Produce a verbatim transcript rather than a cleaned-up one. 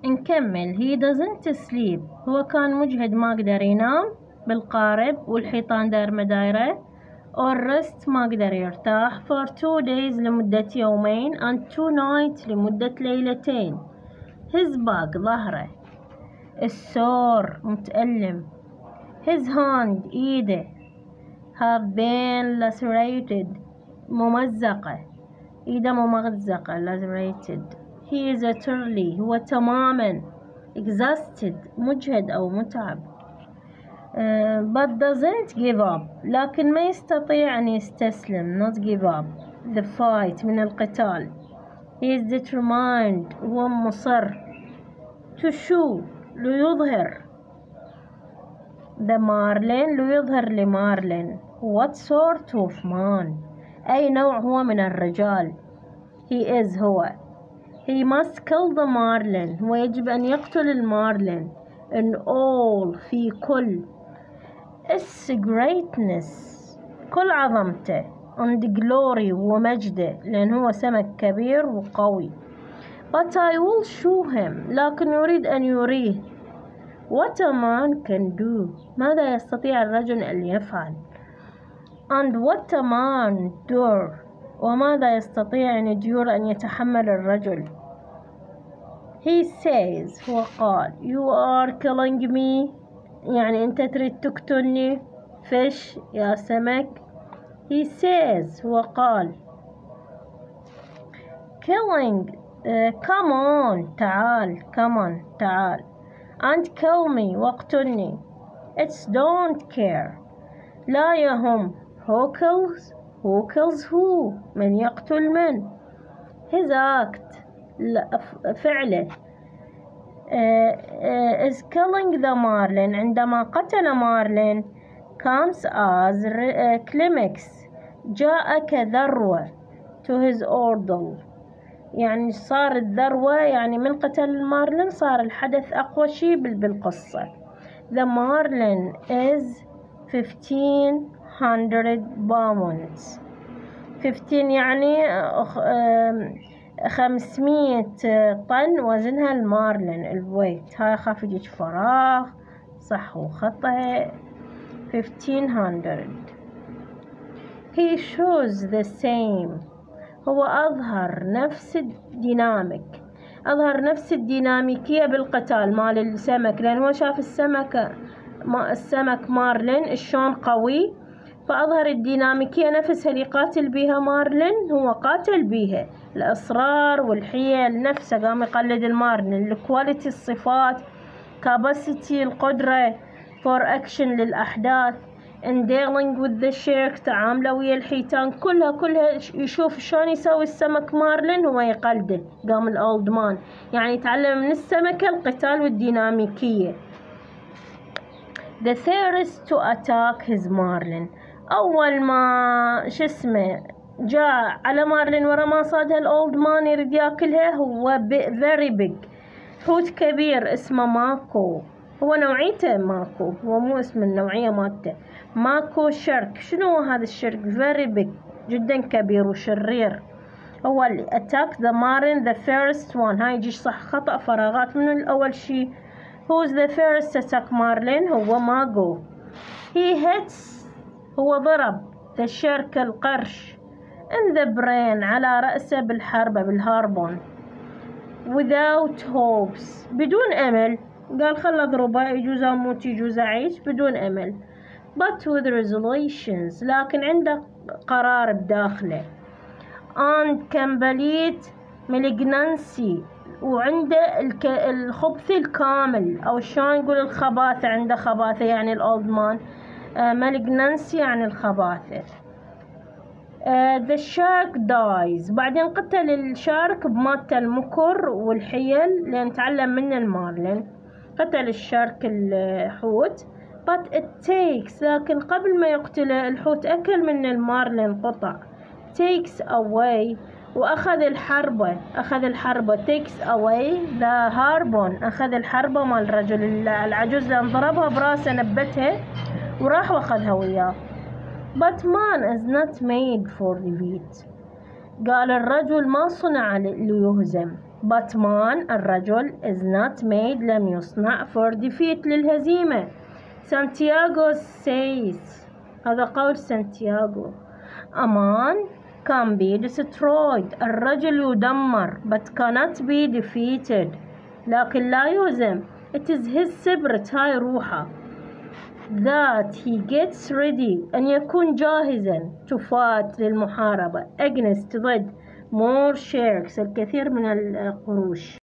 نكمل. he doesn't sleep. هو كان مجهد ما قدر ينام بالقارب والحيطان دايرة دايرة. or rest ما قدر يرتاح. for two days لمدة يومين and two nights لمدة ليلتين. his back ظهره السور متألم. his hand إيده have been lacerated ممزقة إيده ممزقة lacerated. he is utterly هو تماما exhausted مجهد أو متعب. uh, but doesn't give up لكن ما يستطيع أن يستسلم not give up the fight من القتال. he is determined هو مصر to show ليظهر the Marlin ليظهر لمارلين what sort of man أي نوع هو من الرجال. he is هو he must kill the Marlin هو يجب أن يقتل المارلين in all في كل its greatness كل عظمته and glory ومجده لأن هو سمك كبير وقوي. but I will show him لكن يريد أن يريه what a man can do ماذا يستطيع الرجل أن يفعل and what a man endure وماذا يستطيع أن يدور أن يتحمل الرجل. he says هو قال you are killing me يعني أنت تريد تقتلني fish يا سمك. he says هو قال killing uh, come on تعال come on تعال and kill me واقتلني. it's don't care لا يهم who kills who kills who من يقتل من. his act فعله uh, uh, is killing the Marlin عندما قتل مارلين comes as uh, climax جاء كذروة to his order يعني صار الذروة يعني من قتل المارلين صار الحدث أقوى شيء بالقصة. the Marlin is fifteen hundred pounds fifteen يعني خمسمية طن وزنها المارلين الويت. هاي خاف يجيك فراغ صح وخطأ. fifteen hundred. he shows the same هو أظهر نفس الديناميك أظهر نفس الديناميكية بالقتال مال السمك لأن هو شاف السمك ما السمك مارلين شلون قوي فأظهر الديناميكية نفسها اللي قاتل بيها مارلين هو قاتل بيها الإصرار والحيل نفسه قام يقلد المارلين الكواليتي الصفات كاباسيتي القدرة for action للأحداث and dealing with the shark تعامله ويا الحيتان كلها كلها يشوف شلون يسوي السمك مارلين هو يقلده. قام الأولد مان يعني يتعلم من السمكة القتال والديناميكية. the thirst to attack his marlin أول ما شو اسمه جاء على مارلين ورا ما صادها الأولد مان يريد ياكلها هو very big حوت كبير اسمه ماكو هو نوعيته ماكو هو مو اسم النوعية مالته ماكو شرك. شنو هذا الشرك very big جدا كبير وشرير هو اللي attack the marlin the first one. هاي يجيش صح خطأ فراغات من الأول شي who's the first attack marlin هو ماكو. he hits هو ضرب the shark القرش in the brain على رأسه بالحربة بالهاربون without hopes بدون أمل قال خل اضربه يجوز اموت يجوز اعيش بدون امل but with resolutions لكن عنده قرار بداخله and complete malignancy وعنده الك... الخبث الكامل او شلون نقول الخباثة عنده خباثة يعني الاولد مان malignancy يعني الخباثة. Uh, the shark dies بعدين قتل الشارك بمات المكر والحيل لأن تعلم من المارلين قتل الشارك الحوت but it takes لكن قبل ما يقتله الحوت أكل من المارلين قطع takes away وأخذ الحربة أخذ الحربة takes away the harbon أخذ الحربة مال الرجل العجوز لأن ضربها براسه نبتها وراح وأخذها وياه. but man is not made for defeat قال الرجل ما صنع ليهزم but man الرجل is not made لم يصنع for defeat للهزيمة. سانتياغو says هذا قول سانتياغو a man can be destroyed الرجل يدمر but cannot be defeated لكن لا يهزم. it is his spirit هاي روحه that he gets ready أن يكون جاهزا to fight للمحاربة against ضد more sharks الكثير من القروش.